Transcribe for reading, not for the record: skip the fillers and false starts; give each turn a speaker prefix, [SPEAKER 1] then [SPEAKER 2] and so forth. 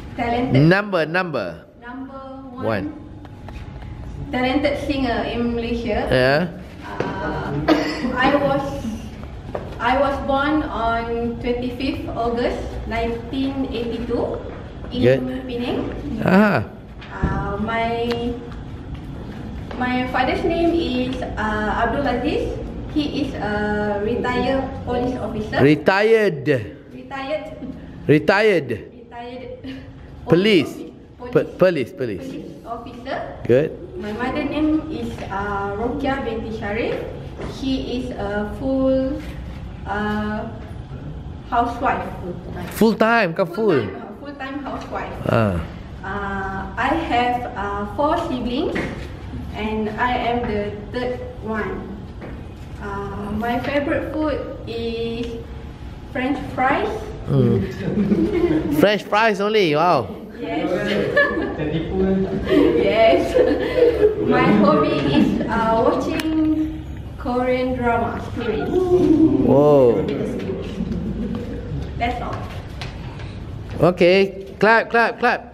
[SPEAKER 1] Talented.
[SPEAKER 2] Number
[SPEAKER 1] Number
[SPEAKER 2] one.
[SPEAKER 1] Talented singer in Malaysia.
[SPEAKER 2] Yeah.
[SPEAKER 1] I was born on 25th August 1982 in
[SPEAKER 2] Good.
[SPEAKER 1] Penang.
[SPEAKER 2] Ah.
[SPEAKER 1] My father's name is Abdul Aziz. He is a retired police officer.
[SPEAKER 2] Retired. Police
[SPEAKER 1] officer.
[SPEAKER 2] Good.
[SPEAKER 1] My mother name is Rokia binti Sharif. She is a full housewife.
[SPEAKER 2] Full-time ke full?
[SPEAKER 1] Full-time housewife.
[SPEAKER 2] Ah.
[SPEAKER 1] I have 4 siblings and I am the third one. My favorite food is French fries.
[SPEAKER 2] French fries only. Wow.
[SPEAKER 1] Yes. Yes. My hobby is watching Korean drama series.
[SPEAKER 2] Whoa.
[SPEAKER 1] That's all.
[SPEAKER 2] Okay. Clap.